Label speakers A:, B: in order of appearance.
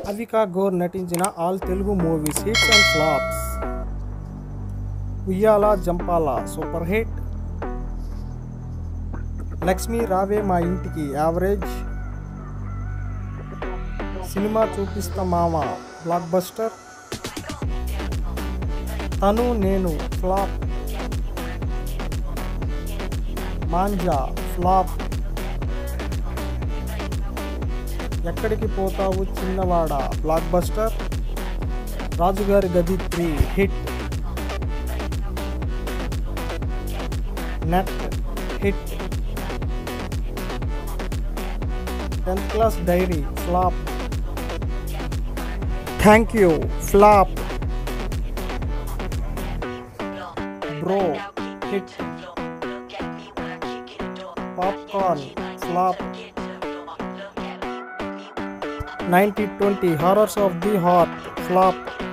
A: అవికాగోర్ నటించిన all Telugu movies hits and flops. ఉయ్యాల Jampala super hit, Lakshmi రావే మా ఇంటికి యావరేజ్, సినిమా చూపిస్తా మామ బ్లాక్ బస్టర్, తను నేను ఫ్లాప్, మాంజా ఫ్లాప్, ఎక్కడికి పోతావు చిన్నవాడ బ్లాక్ బస్టర్, రాజుగారి గది 3 hit, net hit, 10th class diary flop, thank you flop, bro hit, popcorn flop, 90-20 horrors of the heart flop.